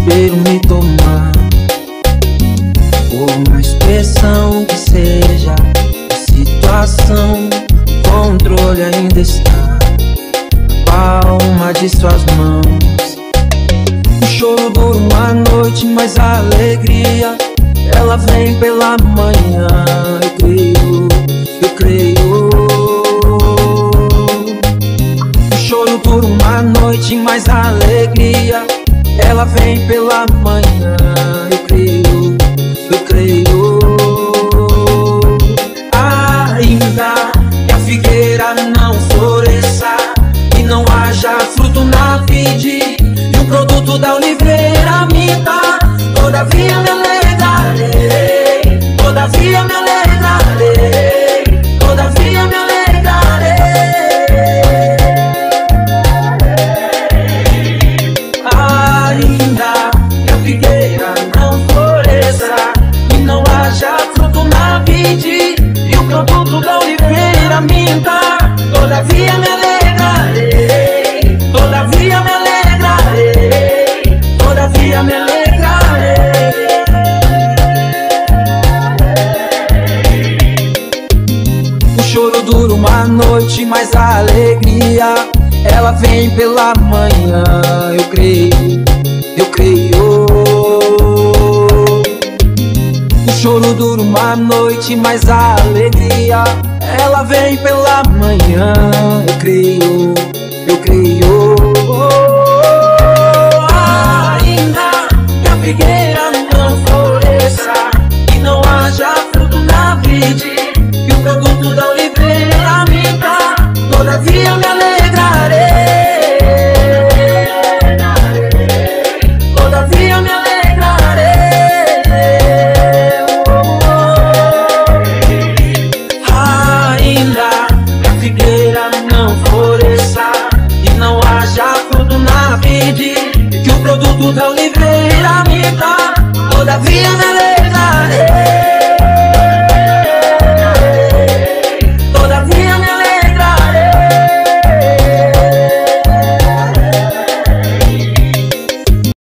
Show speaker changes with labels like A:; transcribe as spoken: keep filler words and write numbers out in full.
A: desespero me tomar. Por mais pressão que seja a situação, o controle ainda está na palma de suas mãos. O choro dura uma noite, mas a alegria ela vem pela manhã. Eu creio, eu creio. O choro dura uma noite, mas a alegria ela vem pela manhã. Eu creio, eu creio. Ainda que a figueira não floresça e não haja fruto na vide, e o produto da oliveira minta, todavia me alegrarei, todavia me alegrarei, todavia me alegrarei. Ainda que a figueira não floresça e não haja fruto na vide, e o produto da oliveira minta, todavia me alegrarei, todavia me alegrarei, todavia me alegrarei. O choro dura uma noite, mas a alegria ela vem pela manhã. Eu creio, eu creio. O choro dura uma noite, mas a alegria ela vem pela manhã. Eu creio, eu creio. Ainda que a figueira não floresça e não haja fruto na vide, e o produto da oliveira minta, todavia me alegrarei, todavia me alegrarei. Ainda que a figueira não floresça e não haja fruto na vide, que o produto da oliveira minta, todavia me alegrarei.